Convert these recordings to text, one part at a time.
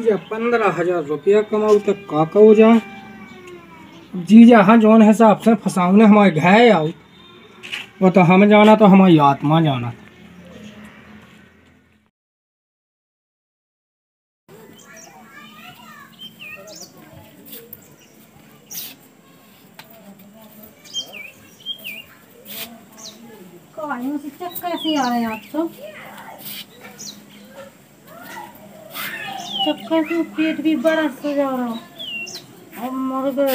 जीजा 15,000 रुपया कमाऊ तक का कहो जा। जीजा हाँ जौन हिसाब से फंसाऊने हमारे घाय आओ वो तो हम जाना तो हमारी आत्मा जाना। कैसे आ रहे हैं आप तो चक्कर से पेट भी बड़ा सा जा रहा और मर गए।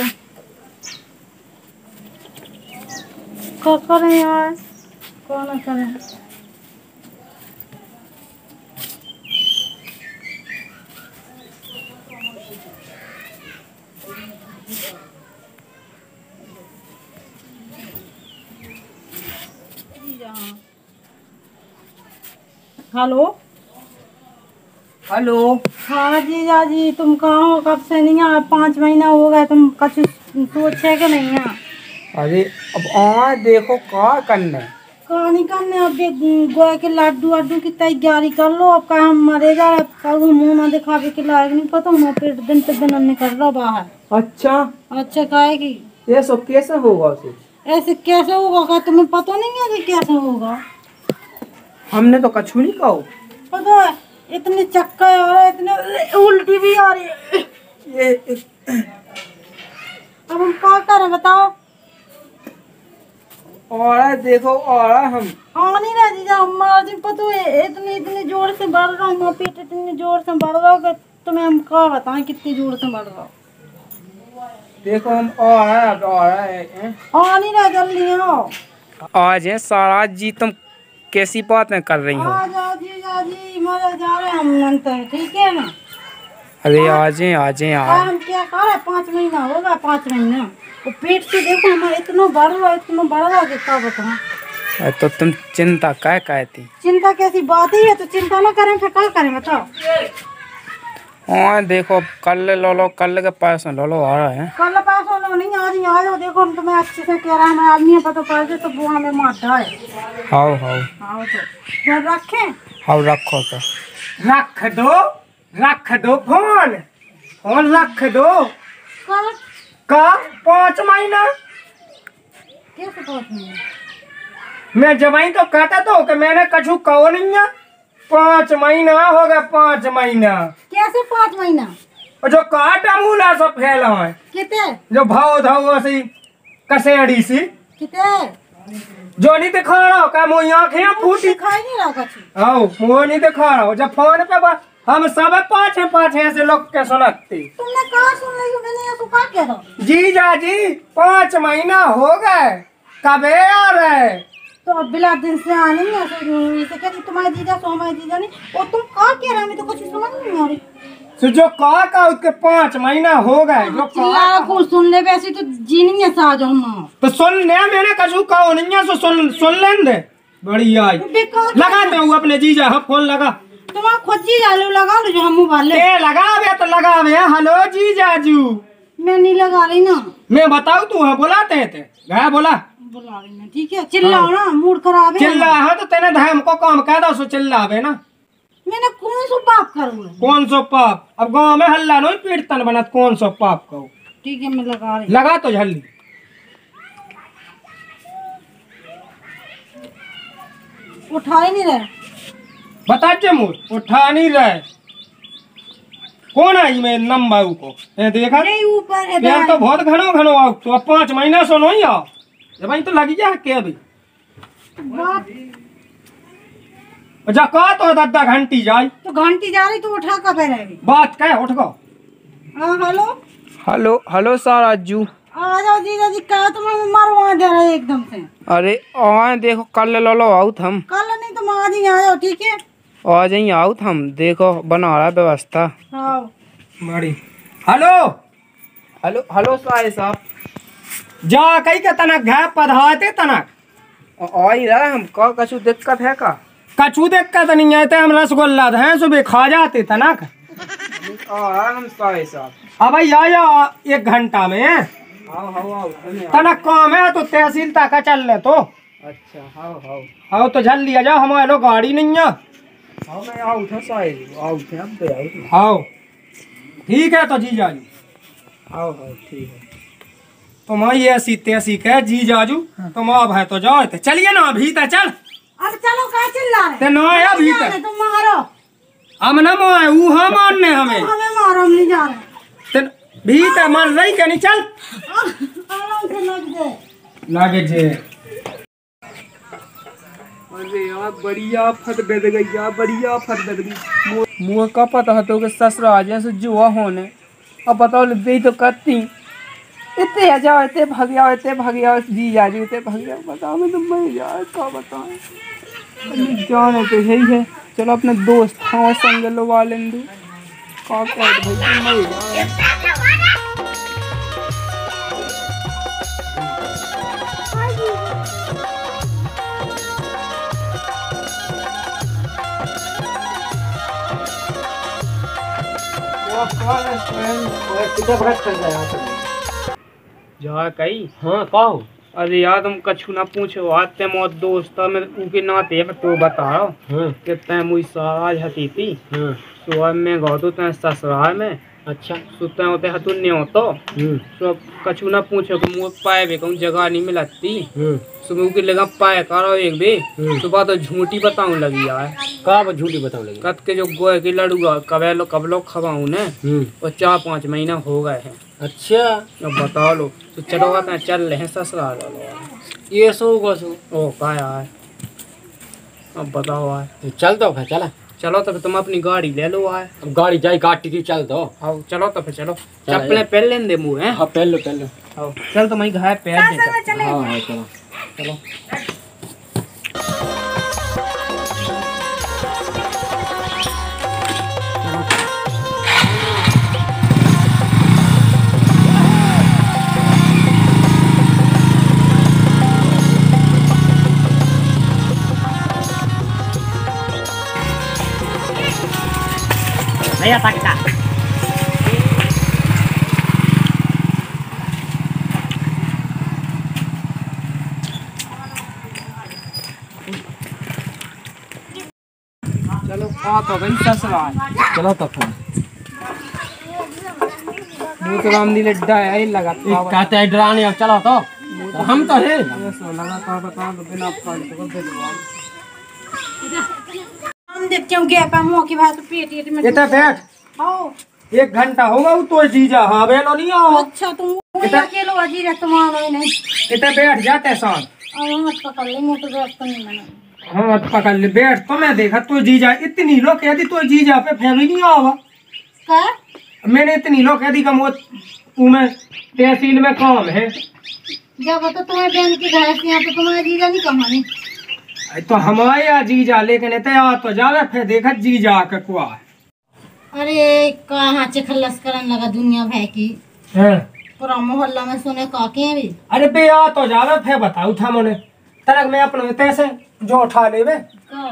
क्या करें यार कौन करें। Hello hello. हाँ जीजा जी तुम कहाँ हो कब से नहीं आ 5 महीना हो गए तुम कुछ सोचे कि नहीं है। अरे अब देखो का करना कहानी करने अब गोए के लड्डू वड्डू की तैयारी कर लो। अब का हम मरे जा रहे कल मुँह ना दिखावे के लायक नहीं पता हूँ पेट दिन पे दिन निकल रहा बाहर। अच्छा अच्छा काहे की ये सब कैसे होगा। ऐसे कैसे होगा का तुम्हें पता नहीं है कि कैसे होगा। हमने तो कछु नहीं कहो। पता है इतने चक्कर आ रहे इतने उल्टी भी आ रही है। ये अब हम क्या करें बताओ। और देखो और हम नहीं रह जीजा हमारा पता है इतने जोर से बढ़ रहा हूँ पेट इतने जोर से बढ़ रहा हो तुम्हें हम क्या बताएं कितनी जोर से बढ़ रहा। देखो हम और नहीं रह जल्दी आओ। आज है सारा जी तुम कैसी बातें कर रही हो। आ जाओ जीजा जी मरे जा रहे हम अंतर ठीक है ना। अरे आज यार हम क्या कर रहे 5 महीना होगा 5 महीना वो पेट से देखो हमारा इतना बढ़ रहा कि क्या बताऊं। तो तुम चिंता क्या कहती। चिंता कैसी बात ही है तो चिंता ना करें फिर क्या करें बताओ। हाँ देखो कल लो कल के पैसे लो आ रहा है। कल पैसा लो नहीं आज ही आ जाओ देखो हम तुम्हें अच्छे से कह रहे हैं हमें आदमी पता पड़ जाए तो वो हमें मारता है। हाँ तो रखें। हाँ रखो तो रख दो फोन रख दो। कल का 5 महीना कैसे 5 महीना मैं जवाई तो कहता तो कि मैंने कछु कहो नहीं है। 5 महीना हो गया 5 महीना। कैसे 5 महीना और जो काटा मूला सब फैला है कितने जो भाव धाव सी कसेड़ी सी कितने जो नहीं दिखा रहा का मोई आंखें फूटी दिखाई नहीं रहा कुछ। आओ मुँह नहीं दिखा रहा जब फोन पे हम सब पाछे ऐसे लोग के सुनते। तुमने कहाँ सुन ली मैंने ये तो कहा कह दो। जीजा जी 5 महीना हो गए कब आ रहे तो अब बिला दिन से आने नहीं ऐसे कहती तुम्हारे जीजा सो हमारे जीजा नहीं और तुम कहाँ कह रहे मैं तो कुछ समझ नहीं आ रही। तो जो का उसके 5 महीना हो गए जो को सुन ले वैसे तो जी नहीं है साज हम तो सुन ले मैंने कछु कहो नहीं है तो सुन लें दे बढ़िया लगाते हूँ अपने जीजा। हाँ फोन लगा तुम खुद जीजा लो लगा लो जो हम मोबाइल लगावे तो लगावे। हेलो जीजाजू मैं नहीं लगा रही ना मैं बताऊ तू है बुलाते थे गया बुला रही ना ठीक है चिल्लाओ ना मूड खराब है। चिल्ला है तो तेने हमको काम कह दो सो चिल्लावे ना। मैंने कौन सा पाप करूँ कौन सो पाप अब गाँव में हल्ला नहीं पीड़तन बना कौन सो पाप कहो। ठीक है मैं लगा रही लगा तो जल्दी उठा ही नहीं रहे बता मुझ उठा नहीं रहे कौन आई मैं नंबर को देखा ऊपर है यार तो बहुत घनो आओ तो 5 महीना सो नहीं आओ भाई तो लगी जा के अभी जा का तो 10 घंटी जाई तो घंटी जा रही तो उठा कब रहेगी बात क्या उठ गो। हेलो हेलो साराजू आ जाओ जीजा जी क्या तुम्हें मरवा दे रहे एकदम से। अरे देखो कल लो आउट हम कल नहीं तुम आज ही आ जाओ ठीक है आज ही आउट हम देखो बना रहा व्यवस्था। हाँ बड़ी हेलो साहब जा कई के तनक घा पधाते तनक आई रहा हम का कछु दिक्कत है का कछु दिक्कत नहीं है हम रसगुल्ला हैं सुबह खा जाते तनक हम साहब अब आ जाओ 1 घंटा में। तनक काम है तो तहसील तक चल ले तो अच्छा हाँ तो जल्दी आ जाओ हमारे लोग गाड़ी नहीं है। हाँ मैं आओ ठीक है तो जीजा जी आओ ठीक है तुम आई ऐसी तैसी कह जीजाजू तुम अब है तो जाओ चलिए ना भीतर चल अब चलो कहाँ चिल्ला रहे ते ना आया भीतर तुम मारो हम न मोए ऊ हम मानने हमें हमें मारो हम नहीं जा रहे ते भीतर मार रही के नहीं चल आराम से लग जाए लागे जे अरे यार बढ़िया फट बेद गई यार बढ़िया फट बेद गई मुँह का पता तो कि ससुरा जैसे जुआ होने अब बताओ दे तो करती इतने आ जाओ इतने भाग जाओ जी जा जी इतने भाग जाओ बताओ मैं तो मर यार क्या बताऊं जाने तो यही है चलो अपने दोस्त हाँ संग लो वाले क्या कर भाई मर जाओ जा कही हाँ कहो अरे यार तुम कछु ना पूछो आते मौत दोस्त में उनके नाते तो बताओ कि तय मुझ साज हती थी सुबह में गौ तो तय ससुराल में अच्छा सुते होते हतु नहीं हो तो कछु ना पूछो कि मुँह पाए भी कहूँ जगह नहीं मिलती सुबह के लगा पाए करो एक भी सुबह तो झूठी बताऊं लगी यार कब झूठी बताऊं लगी कत के जो गोए के लड़ूगा कब लोग खवाऊं ने और 4-5 महीना हो गए हैं अच्छा अब बताओ लो तो चलो आते चल रहे हैं ससुराल ये सो गो ओ का यार अब बताओ यार तो चल दो फिर चला चलो तो फिर तुम अपनी गाड़ी ले लो यार अब गाड़ी जाई काटी थी चल दो आओ चलो तो फिर चलो चप्पलें पहन लें दे मुँह हैं हाँ पहन लो आओ चल तो मैं घर पैर दे हाँ हाँ चलो चलो भैया सकता चलो आ तो गई ससुराल चलो तो फिर मुँह तो राम दी लड्डा है ही लगा कहते हैं डराने चलो तो हम तो है लगा था बता दो बिना फालतू को दिलवा हम देखते हैं गया मुँह की बात पेट में इतना बैठ आओ 1 घंटा होगा तो जीजा हाँ बेलो नहीं आओ अच्छा तुम अकेलो अजीर है तुम्हारा नहीं इतना बैठ जाते साथ अब मत पकड़ ले मोटर दोस्त नहीं मना हाँ मत पकड़ ले बैठ तो मैं देखा तो जीजा इतनी लोग यदि तो जीजा पे फैमिली नहीं आवा क्या मैंने इतनी लोग यदि का मोत में तहसील में काम है जब तो तुम्हारे बहन की घर से यहाँ तो तुम्हारा जीजा नहीं कमाने तो हमारे यहाँ जीजा लेकिन इतने आ तो जावे फिर देखा जीजा के कुआ अरे कहाँ से खल्लस करने लगा दुनिया भर की है पूरा मोहल्ला में सुने काके भी अरे बे आ तो जावे फिर बताऊ था मैंने तरक में अपने तैसे जो उठा लेवे का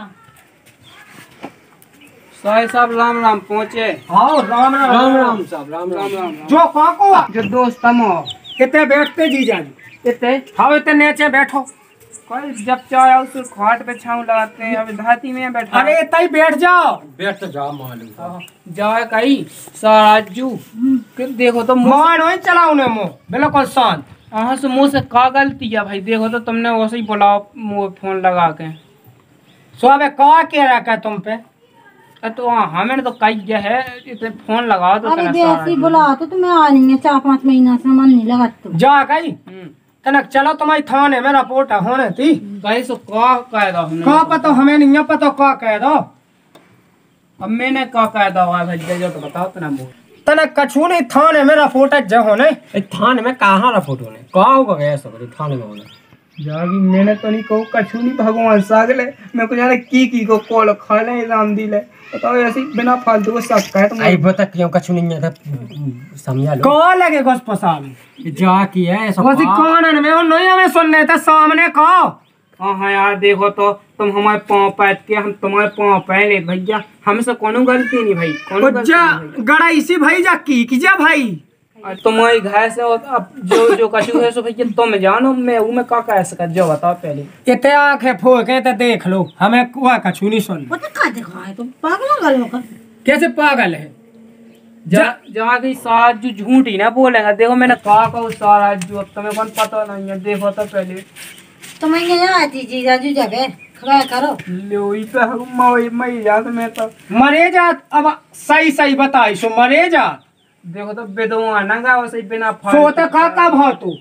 साहिब साहब राम राम पहुँचे आओ राम राम राम राम साहब राम राम राम जो काको जो दोस्त हम हो कितने बैठते जीजा जी इतने हाँ इतने नीचे बैठो कोई जब चाहे उस खाट पे छाँव लगाते हैं अभी धाती में बैठा अरे इतना ही बैठ जाओ बैठ तो जा मालूम जाए कहीं साराजू कि देखो तो मान वही चलाओ ने मुँह बिल्कुल शांत हाँ से मुँह से का गलती है भाई देखो तो तुमने वैसे ही बुलाओ मुँह फोन लगा के सुबह का कह रखा तुम पे तो हमें तो कही है इतने फोन लगाओ तो अरे जैसे बुला तो मैं आ रही है 4-5 महीना से मन नहीं लगा तो जा कहीं तनक चलो तुम्हारी थाने में रिपोर्ट होने थी कहीं सो का कह दो का पता हमें नहीं पता का कह दो अब मैंने का कह दो भाई जो तो बताओ तना तनक कछु नहीं थाने में रिपोर्ट जो होने थाने में कहाँ रहा फोटो ने कहाँ होगा गया सब थाने में होने जागी मैंने तो नहीं कहूँ कछु नहीं भगवान सागले मैं कुछ जाने की को कॉल खा ले राम दिले बताओ ऐसी बिना फालतू को शक है तुम आई बता क्यों कछु नहीं था समझा लो कॉल लगे घुस पसाल जा की है ऐसा वैसे कौन है मैं नहीं हमें सुनने था सामने कहो हाँ यार देखो तो तुम हमारे पाँव पैट के हम तुम्हारे पाँव पहन ले भैया हमसे कोनो गलती नहीं भाई कोनो गलती गड़ा इसी भाई जा की जा भाई तुम्हारी घर से अब जो कछु है सो भैया तुम जानो मैं वो में का कह सका जो बताओ पहले इतने आंखें फोके तो देख लो हमें कुआ कछु नहीं सुन पता का देखा है तुम पागल हो गए कैसे पागल है जहाँ की साजू झूठ ही ना बोलेगा। देखो मैंने कहा कहूँ सारा जो अब तुम्हें कौन पता नहीं है। देखो तो पहले तुम्हें यहाँ आती जीजाजू जगह खड़ा करो लोई पे मई जात में तो मरे जात। अब सही सही बताई सो मरे जात। देखो तो बेदवा ना गाओ सही बिना सोते का भाव तू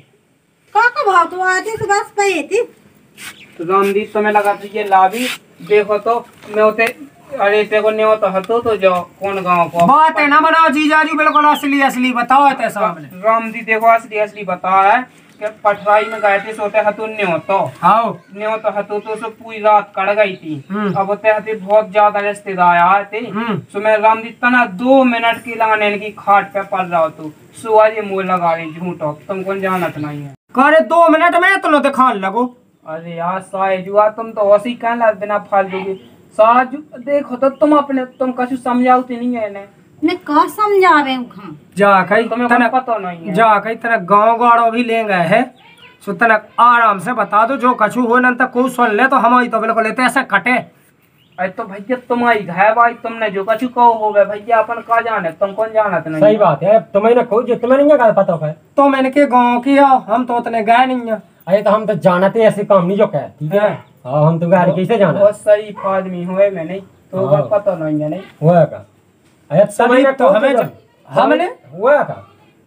का भाव तो आती तो बस पे थी तो रामदी तुम्हें लगा तो ये लाभी। देखो तो मैं होते अरे तेरे को नहीं होता हतो तो जाओ कौन गाँव को बात है ना बनाओ जीजाजी बिल्कुल असली असली बताओ है साहब ने। रामदी देखो असली असली बता है कि पठराई में गए थे सोते हतु नहीं होता। हाँ नहीं होता हतु तो सब पूरी रात कड़ गई थी। अब होते हते बहुत ज्यादा रिश्तेदार आए थे। सो मैं रामदी तना 2 मिनट की लगाने की खाट पे पड़ रहा तू सुबह ये मुँह लगा रही झूठो तुम कौन जानत नहीं है। करे 2 मिनट में तो दिखाने लगो। अरे यार साजुआ तुम तो ऐसी कहना बिना फालतू की साजू। देखो तो तुम अपने तुम कछु समझाओती नहीं है ने मैं का समझावे उखा जा कई तुम्हें पता नहीं है। जा कई तरह गांव गाड़ो भी ले गए है सो तनक आराम से बता दो जो कछु हो न तक को सुन ले तो हमारी तो बिल्कुल लेते ऐसे कटे। अरे तो भैया तुम्हारी है भाई तुमने जो कछु कहो हो गए भैया अपन का जाने तुम कौन जानत नहीं। सही बात है तुम्हें ना कहो जो तुम्हें नहीं क्या पता है तो मैंने के गांव की हो हम तो उतने गए नहीं है। अरे तो हम तो जानते ऐसे काम नहीं जो कहे ठीक है। हाँ हम तो गाड़ी कैसे जाना बहुत शरीफ आदमी हुए मैं नहीं तो हाँ। पता नहीं है नहीं हुआ का। अरे समय तो हमने हुआ का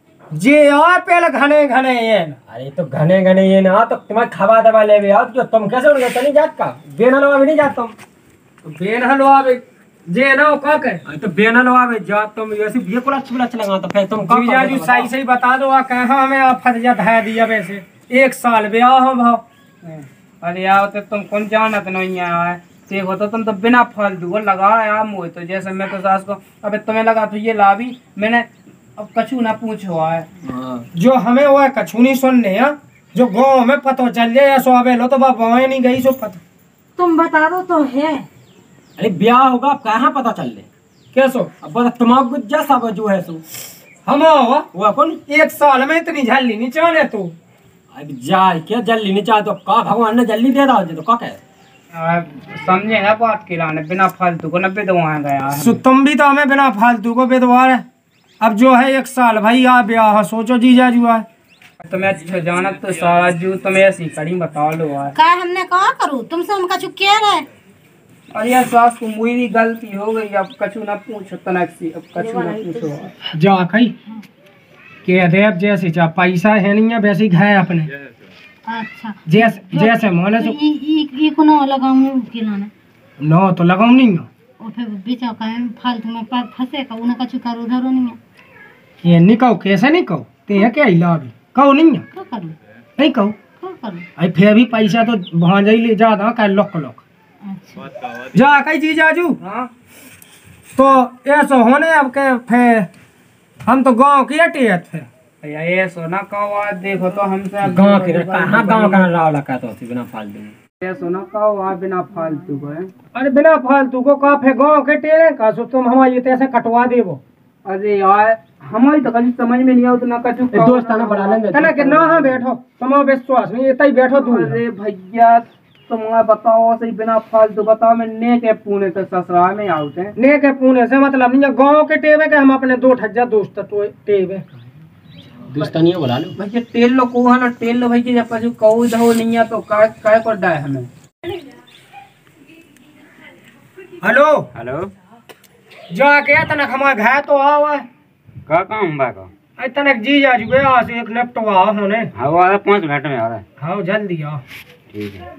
जे और पेड़ घने घने ये अरे तो घने घने ये ना तो तुम्हारे खावा दवा ले आओ जो तुम कैसे उनके तो नहीं जात का बेन हलवा भी नहीं जात तुम तो बेन हलवा भी जे ना का के तो बेन हलवा भी जा तुम ऐसे ये कुला चुला लगा तो फिर तुम जीजा जी सही सही बता दो कहां हमें आप फर्जा है दिया वैसे 1 साल ब्याह हो भाव। अरे यार तो तुम कौन जानत नहीं है। देखो तो तुम तो बिना फालतू को लगा यार मुझे तो जैसे मैं तो सास को अबे तुम्हें लगा तो ये लाभी मैंने अब कछु ना पूछो है जो हमें वो है कछु नहीं सुनने है जो गाँव में पता चल जाए या सोबे लो तो बाबा नहीं गई सो पता तुम बता दो तो है। अरे ब्याह होगा अब कहाँ पता चल ले कैसो अब तुम्हारा जैसा जो है सो हम वो कौन 1 साल में इतनी झल्ली नहीं चाहे तू अब जाए क्या जल्दी नहीं चाहे तो का भगवान ने जल्दी दे दो तो का कहे समझे ना बात के लाने बिना फालतू को 90 दवा गया सो तुम भी तो हमें बिना फालतू को बेदवा है। अब जो है 1 साल भाई आ ब्याह सोचो जीजा जुआ तुम्हें अच्छा जानत तो सारा जू तुम्हें ऐसी कड़ी बता लो का हमने कहा करूँ तुमसे हम कछु कह रहे। अरे यार सास को मेरी गलती हो गई अब कछु ना पूछो तनक सी अब कछु ना पूछो जा कहीं के देव जैसे चाह पैसा है नहीं है वैसे घाय अपने अच्छा जैसे माने तो ई कोनो लगाऊं के लाने नो तो लगाऊं नहीं है और फिर बेचा का फालतू में फंसे का उन्हें कछु करो धरो नहीं है। ये नहीं कहो कैसे नहीं कहो ते है क्या इला अभी कहो नहीं है क्या करूं नहीं कहो क्या करूं अरे फिर भी पैसा तो भांजा ले ज्यादा का लोक अच्छा जा कई चीज आजू हाँ तो ऐसा होने अब के फिर हम तो गांव की अटियत थे ये सोना का देखो तो हमसे गांव के कहां गांव का राव लगा तो बिना फालतू ये सोना का बिना फालतू को है। अरे बिना फालतू को का फे गांव के टेरे का सो तुम हमारी ऐसे कटवा देबो। अरे यार हमारी तो कभी समझ में नहीं आओ तो ना कछु दोस्ताना बढ़ा लेंगे तना के ना हां बैठो तुम विश्वास नहीं एतई बैठो तू। अरे भैया तुम बताओ सही बिना फालतू बताओ मैं ने के पुणे तो ससुराल में आउट है ने के पुणे से मतलब नहीं गांव के टेवे के हम अपने 2 ठज्जा दोस्त तो टेवे दोस्तानी बुला लो भैया तेल लो को है ना तेल लो भैया जब पछु कहू दहो नहीं है तो काय कर डाय हमें। हेलो हेलो जा के तनक हमार घर तो आओ का काम बा का आई तनक जी जा जुए आ से एक लैपटॉप आ होने हवा 5 मिनट में आ रहा है। हां जल्दी आ ठीक है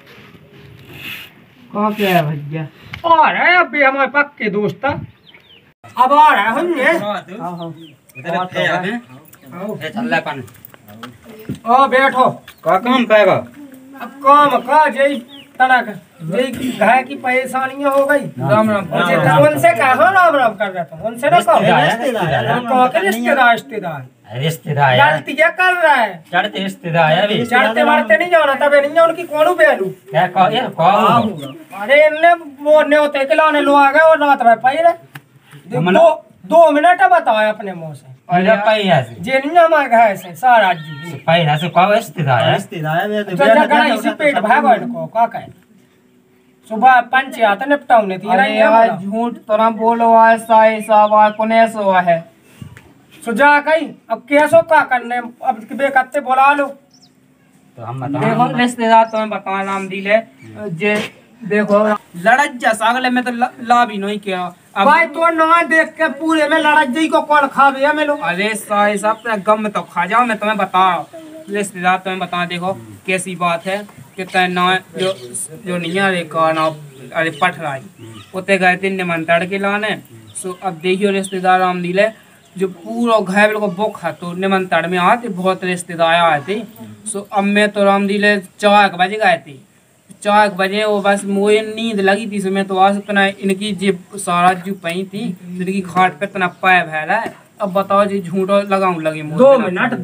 कहां पे है भैया आ रहा है अभी हमारे पक्के दोस्त अब आ रहा है हमने हां इधर पे आगे ए चल ले पानी ओ बैठो का काम पाएगा अब काम का जई तनक जई घर की परेशानियां हो गई राम राम उनसे कहो राम राम कर रहा था उनसे ना कहो रिश्तेदार गलती क्या कर रहा है चढ़ते रिश्तेदार है अभी चढ़ते मारते नहीं जाना तबे नहीं उनकी कौन बेलू क्या कह ये कह अरे इनने वो न्योते के लाने लो आ गए और रात में पहले 2 मिनट बताया अपने मुंह से अरे पैया से जे नहीं हमारे घर से सारा जी पैया से कह रिश्तेदार है तो जगह इसी पेट भागो इनको का कहे सुबह पंच आता निपटाउने थी अरे यार झूठ तो ना बोलो, ऐसा ऐसा हुआ कोने से हुआ है। सुजा कहीं अब कैसो का करने, अब बेकत्ते बुला लो। तो हम देखो बताओ रिश्तेदार तुम्हें बताओ नाम दिले जे देखो लड़क जैसा अगले में तो ला भी नहीं किया। अब भाई तो ना देख के पूरे में लड़क जी को कौन खावे है मेलो। अरे साई साहब अपने गम में तो खा जाओ, मैं तुम्हें बताओ रिश्तेदार तुम्हें बता। देखो कैसी बात है कि तय ना जो नहीं अरे का ना अरे पठ रहा उते गए थे निमंत्रण के लाने। सो अब देखियो रिश्तेदार राम दिले जो पूरा घर को बुक है तो निमंत्रण में आते बहुत रिश्तेदार आए थे। सो अब मैं तो राम दिले 4 बजे गए थे। 4 बजे वो बस मुझे नींद लगी थी, सो मैं तो आज इतना इनकी जेब सारा जो पई थी इनकी खाट पे इतना पाया भैला है। अब बताओ जी झूठो लगाऊं लगे 2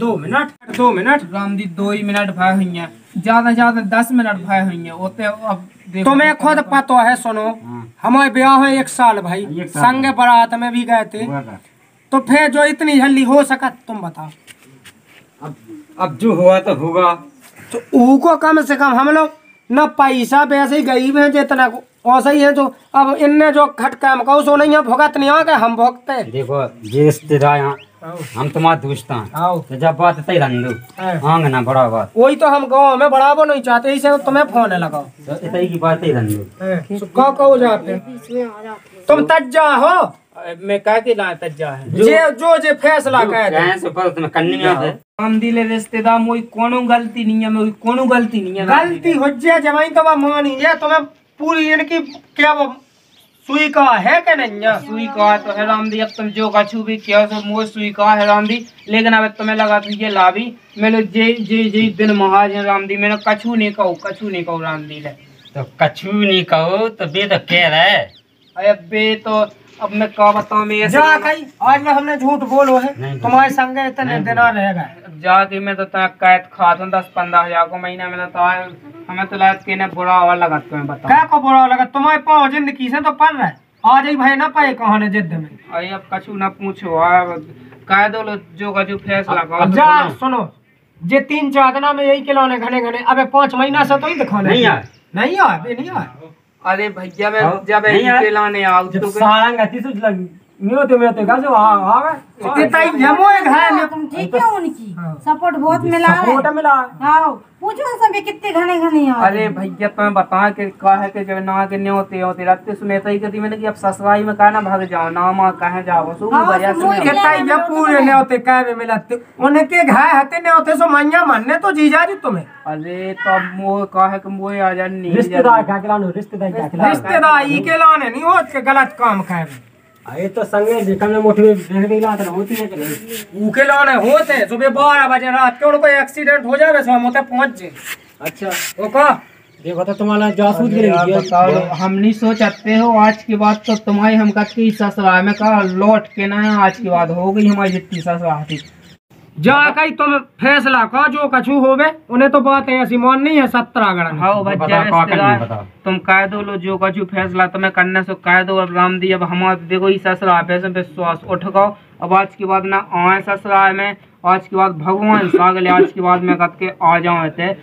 मिनट राम दी 2 ही मिनट भाई हुई हैं, ज्यादा 10 मिनट भाई हुई हैं ओते। अब देखो तुम्हें खुद पता है, सुनो हमारे ब्याह है 1 साल भाई, संग बारात में भी गए थे, तो फिर जो इतनी जल्दी हो सका तुम बताओ। अब जो हुआ तो होगा। तो उनको कम से कम हम लोग न पैसा वैसे ही गरीब हैं जितना वैसा ही है। जो अब इनने जो खटका मकाऊ सो नहीं है भुगत नहीं आ गए, हम भुगते। देखो ये रिश्तेदार यहाँ हम तुम्हारे दोस्त हैं, आओ तो जब बात तय रंदो आंग ना बड़ा बात वही तो हम गाँव में बढ़ावो नहीं चाहते, इसे तुम्हें फोन लगाओ तो इतनी की बात तय रंदो। कहो जाते तुम तज्जा हो, मैं कह के लाए तज्जा है जे फैसला कह दे। कहें से पर तुम्हें करनी है। हम दिले रिश्तेदार मोई कोनो गलती नहीं है, मोई कोनो गलती नहीं है। गलती हो जाए जमाई तो वह मानी जाए, तुम्हें पूरी इनकी क्या वो सुई का है क्या नहीं है? सुई का तो है राम दी, अब तुम जो कछु भी किया सो मोई सुई का है राम दी। लेकिन अब तुम्हें लगा था ये लाभी मैंने जे दिन महाज है राम दी, मैंने कछु नहीं कहू राम दी ले। तो कछु नहीं कहो तो बे तो कह रहा है। अरे बे तो अब मैं क्या बताऊं, मैं जा कहीं आज में हमने झूठ बोलो है, तुम्हारे संग इतने दिन रहेगा। जाके मैं तो कैद खाता 10-15 हजार को महीना में तो हमें तो लायक के बुरा हुआ लगा। तुम्हें बताओ क्या को बुरा लगा, तुम्हारे पाँव जिंदगी से तो पड़ रहा है, आज ही भाई ना पाए कहाने जिद में। अरे अब कछु ना पूछो, कह दो लो जो कछु फैसला करो। जा सुनो जे 3-4 दिन में यही खिलौने घने अबे 5 महीना से तो ही दिखाने नहीं यार नहीं आए। अरे भैया मैं जब के लाने आऊ तो सारंग गति से लगी मैं तो का जो आवे इतई जमो एक है तुम ठीक है उनकी सपोर्ट बहुत मिला है। सपोर्ट मिला। हाँ पूछो सब कितने घने आ। अरे भैया तुम्हें बता के कहा है कि जब ना के न्योते होते रहते सुने तो ही कहती मैंने कि अब ससुराई में कहना भाग जाओ ना मां कहे जाओ सो वजह से इतई जब पूरे ने होते कहवे मिलते उनके घाय हते ने होते सो मैया मानने तो जीजा जी तुम्हें। अरे तो मो कहा कि मोए आ जा नहीं रिश्तेदार क्या खिलानो, रिश्तेदार ई के लाने नहीं होत के गलत काम कहवे। अरे तो संगे देखा में मोटी में लात होती है कि नहीं उके लाने होते सुबह 12 बजे रात के उनको एक्सीडेंट हो जावे सो हम होते पहुंच जे। अच्छा वो का देखो तो तुम्हारा जासूस गिरेगी। हम नहीं सोचते हो आज की बात तो तुम्हारी हम कत्ती ससुराल में कहा लौट के ना आज की बात हो गई हमारी जितनी ससुराल थी। जा कहीं तुम फैसला का जो कछु होवे उन्हें तो बात है ऐसी मान नहीं है 17 गणन। हाँ बच्चा तुम कह दो लो जो कछु फैसला तुम्हें करने से कह दो। अब राम दी अब हमारे देखो इस ससुराल पे विश्वास उठ गओ। अब आज की बात ना आए ससुराल में, आज की बात भगवान सागले आज की बात में कत के आ जाओ थे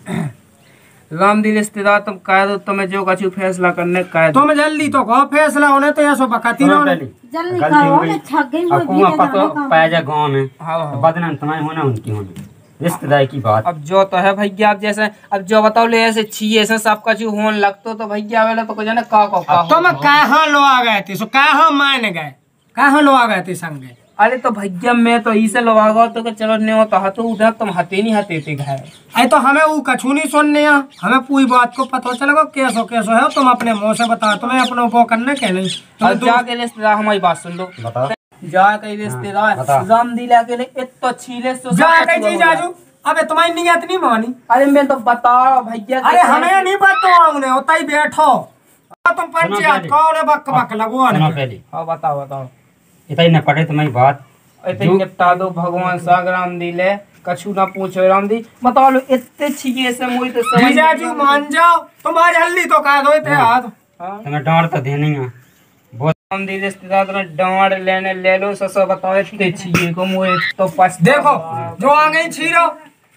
राम दी रिश्तेदार तुम कह दो तुम्हें जो कछु फैसला करने कह दो। तुम जल्दी तो कहो फैसला होने तो ऐसो बकती रहो। जल्दी करो मैं थक गई अब कुआं पतो पाया जा गांव में हाँ बदनाम तुम्हारे होना उनकी होनी रिश्तेदारी की बात। अब जो तो है भैया आप जैसे अब जो बताओ ले ऐसे छिए से सब कछु होने लगतो तो भैया वाला तो कुछ ना का तुम कहाँ लो आ गए थे सो कहाँ मान गए, कहाँ लो आ गए थे संगे। अरे तो भैया मैं तो इसे लोगा तो चलो नहीं होता हतो उधर तुम हते नहीं हते थे घर। अरे तो हमें वो कछु नहीं सुनने हमें पूरी बात को पता चलेगा कैसो है तुम अपने मुंह से बता, तुम्हें अपने ऊपर करने के नहीं। और जाके रिश्तेदार हमारी बात सुन लो जाके रिश्तेदार राम दिला के लिए इतना छीले सो जाके जी जाजू अबे तुम्हारी नियत नहीं मानी। अरे मैं तो बता भैया अरे हमें नहीं बताओ उन्हें होता ही बैठो तुम पंचायत कौन बक बक लगवा। हाँ बताओ इतना न पड़े तुम्हारी बात इतनी निपटा दो भगवान साग राम दी ले कछु ना पूछो राम दी बता लो इतने छिए से मुझे तो समझ जीजाजी मान जाओ तुम आज हल्दी तो कह दो थे हाथ तुम्हें डांट तो देनी है बहुत। राम दी रिश्तेदार तुम्हें डांट लेने ले लो ससो बताओ इतने छिए को मुझे तो पस देखो जो आ गई छीरो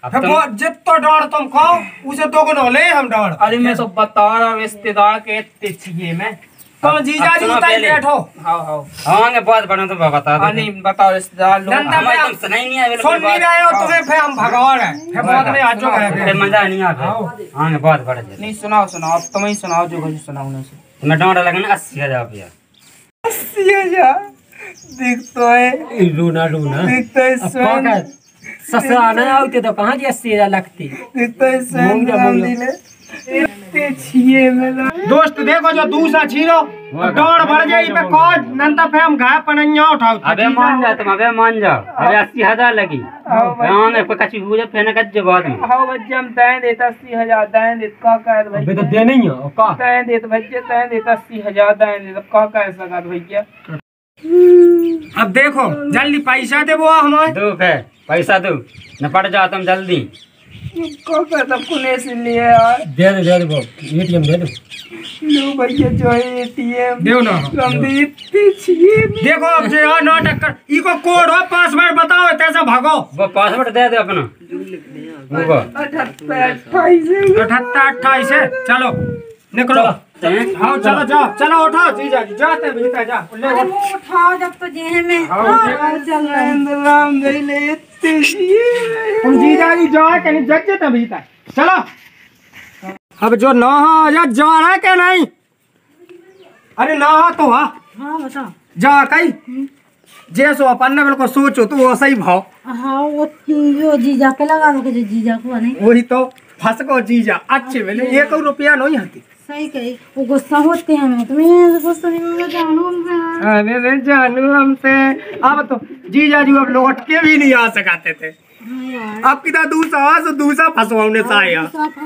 जितना डर तुम खाओ उसे दोगुना ले हम डर। अरे मैं तो बता रहा हूँ रिश्तेदार के इतने चाहिए मैं। तुम जीजा जी उतार बैठो। हाँ हाँ हाँ बहुत बड़ा तो बता दो। नहीं बताओ रिश्तेदार लोग नंदा हमें मैं तुम सुनाई नहीं आया सुन नहीं रहे हो तुम्हें फिर हम भगवान है फिर बाद में आज फिर मजा नहीं आता। हाँ बहुत बड़ा नहीं सुनाओ सुनाओ अब तुम ही सुनाओ जो कुछ सुनाओ उन्हें से। तुम्हें डांडा लगना 80,000 रुपया। 80,000 दिखता है रोना दिखता है स्वयं ससुरा नहीं आते तो कहाँ जी 80,000 लगती। दिखता है स्वयं राम दिले इतने छिए मेरा दोस्त देखो जो दूसरा छीरो डोर भर जाई पे कोड नंता फेम घा पनन्या उठाओ। अबे मान जा तुम अबे मान जाओ अबे 80,000 लगी। हाँ मैं कच्ची हुआ फिर न कच्चे बाद में। हाँ बच्चे हम तय देता 80,000 तय देत का कर अबे तो दे नहीं है का तय देत बच्चे तय देता 80,000 तय देत का कर सका भैया। अब देखो जल्दी पैसा दे वो हमारे दो फिर पैसा दो न पड़ जाओ तुम जल्दी। को सब कुने से लिए यार दे वो एटीएम दे दो। लो भैया जो है एटीएम देव ना संदीप छिए देखो अब जो है नाटक कर इको कोड हो पासवर्ड बताओ तैसा भागो। वो पासवर्ड दे दो अपना वो 78 है चलो निकलो। हाँ चलो जाओ चलो उठाओ जीजा जी जाते भीतर जा ले उठाओ जब तो जेहे में चल राम गई ले इतने छिए तुम जीजा जी जाओ कहीं जग ते भीतर चलो। अब जो नहा या जा रहा है क्या नहीं। अरे नहा तो हाँ हाँ बता जा कहीं जैसो अपन ने बिल्कुल सोचो तो वो सही भाव। हाँ वो जीजा पे लगा दो जो जीजा को नहीं वही तो फंस को जीजा अच्छे वेले 1 रुपया नहीं आती। सही कही वो गुस्सा होते हैं मैं तुम्हें गुस्सा नहीं जानू हमसे। अरे जानू हमसे अब तो जीजा जी अब लौट के भी नहीं आ सकाते थे। हाँ यार अब कितना दूसरा फंसवाने सा आया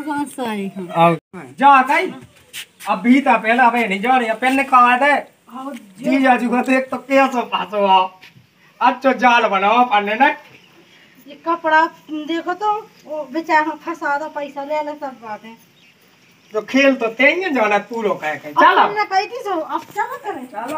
जा कहीं अब भी था पहला भाई नहीं जा रही पेन कहा दे जीजा जी को देख तो कैसे फंसवाओ अच्छा जाल बनाओ पन्ने न ये कपड़ा देखो तो वो बेचारा फंसा दो पैसा ले ले सब बातें जो खेल तो तेंगे जाना पूरो कह के चलो हमने कही थी सो अब चलो करें चलो।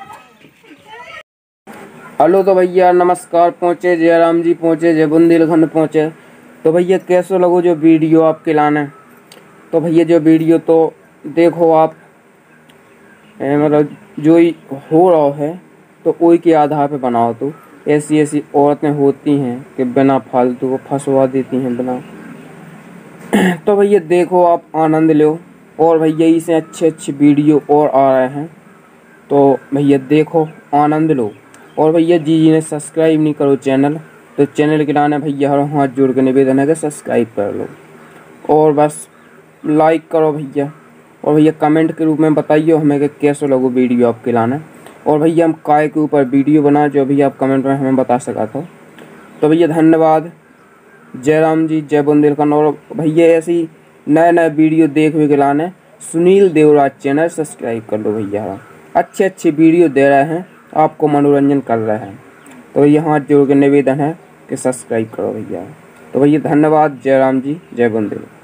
हेलो तो भैया नमस्कार पहुँचे जयराम जी पहुँचे जय बुंदेलखंड पहुँचे। तो भैया कैसे लगो जो वीडियो आपके लाने। तो भैया जो वीडियो तो देखो आप मतलब जो ही हो रहा है तो वही के आधार पे बनाओ। तो ऐसी औरतें होती हैं कि बिना फालतू को फंसवा देती हैं बिना। तो भैया देखो आप आनंद लो और भैया इसे अच्छे वीडियो और आ रहे हैं तो भैया देखो आनंद लो। और भैया जी ने सब्सक्राइब नहीं करो चैनल तो चैनल के लाने भैया हर हाथ जोड़ के निवेदन है कि सब्सक्राइब कर लो और बस लाइक करो भैया। और भैया कमेंट के रूप में बताइए हमें कि कैसे लगो वीडियो आपके लाना। और भैया हम काय के ऊपर वीडियो बनाए जो भैया आप कमेंट में हमें बता सका था। तो भैया धन्यवाद जयराम जी जय बुंदेलखंड। और भैया ऐसी नए वीडियो देखने के लाने सुनील देवराज चैनल सब्सक्राइब कर लो भैया। अच्छे वीडियो दे रहे हैं आपको मनोरंजन कर रहे हैं तो भैया हाथ जोड़ के निवेदन है कि सब्सक्राइब करो भैया। तो भैया धन्यवाद जयराम जी जय बुंदेलखंड।